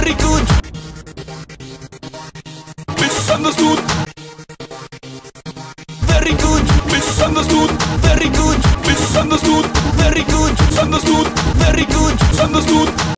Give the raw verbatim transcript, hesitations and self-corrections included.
very good. Misunderstood. Very good. Misunderstood. Very good. Misunderstood. Very good. Misunderstood. Very good. Misunderstood.